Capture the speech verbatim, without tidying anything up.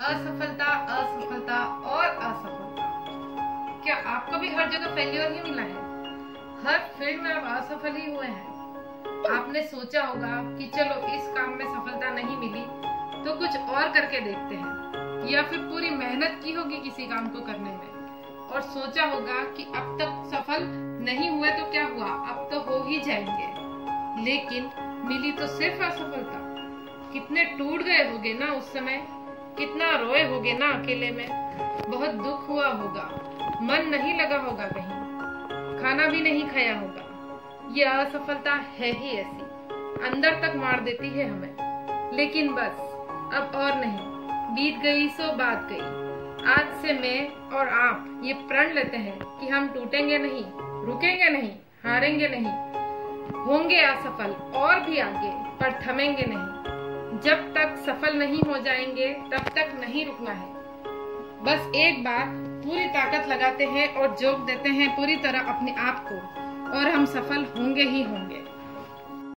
असफलता असफलता और असफलता। क्या आपको भी हर जगह फेल्योर ही मिला है? हर फील्ड में आप असफल ही हुए हैं। आपने सोचा होगा कि चलो इस काम में सफलता नहीं मिली तो कुछ और करके देखते हैं, या फिर पूरी मेहनत की होगी किसी काम को करने में और सोचा होगा कि अब तक सफल नहीं हुए तो क्या हुआ, अब तो हो ही जाएंगे। लेकिन मिली तो सिर्फ असफलता। कितने टूट गए होगे ना उस समय, कितना रोए होगे ना अकेले में, बहुत दुख हुआ होगा, मन नहीं लगा होगा, कहीं खाना भी नहीं खाया होगा। ये असफलता है ही ऐसी, अंदर तक मार देती है हमें। लेकिन बस अब और नहीं, बीत गई सो बात गई। आज से मैं और आप ये प्रण लेते हैं कि हम टूटेंगे नहीं, रुकेंगे नहीं, हारेंगे नहीं, होंगे असफल और भी आगे, पर थमेंगे नहीं। जब तक सफल नहीं हो जाएंगे तब तक नहीं रुकना है। बस एक बार पूरी ताकत लगाते हैं और जोक देते हैं पूरी तरह अपने आप को, और हम सफल होंगे ही होंगे।